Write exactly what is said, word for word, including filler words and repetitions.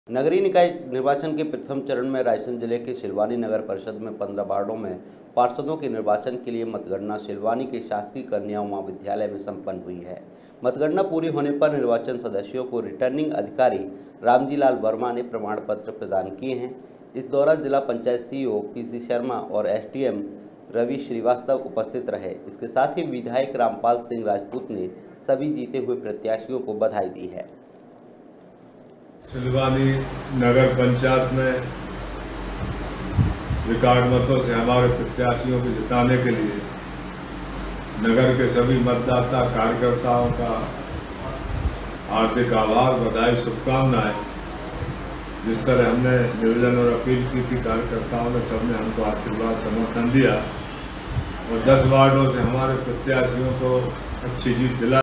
नगरीय निकाय निर्वाचन के प्रथम चरण में रायसेन जिले के सिलवानी नगर परिषद में पंद्रह वार्डों में पार्षदों के निर्वाचन के लिए मतगणना सिलवानी के शासकीय कन्या महाविद्यालय में संपन्न हुई है। मतगणना पूरी होने पर निर्वाचन सदस्यों को रिटर्निंग अधिकारी रामजी लाल वर्मा ने प्रमाण पत्र प्रदान किए हैं। इस दौरान जिला पंचायत सीईओ पीसी शर्मा और एसडीएम रवि श्रीवास्तव उपस्थित रहे। इसके साथ ही विधायक रामपाल सिंह राजपूत ने सभी जीते हुए प्रत्याशियों को बधाई दी है। सिलवानी नगर पंचायत में रिकॉर्ड मतों से हमारे प्रत्याशियों को जिताने के लिए नगर के सभी मतदाता कार्यकर्ताओं का हार्दिक आभार, बधाई, शुभकामनाएं। जिस तरह हमने निवेदन और अपील की थी, कार्यकर्ताओं ने सबने हमको आशीर्वाद समर्थन दिया और दस वार्डों से हमारे प्रत्याशियों को अच्छी जीत दिलाई।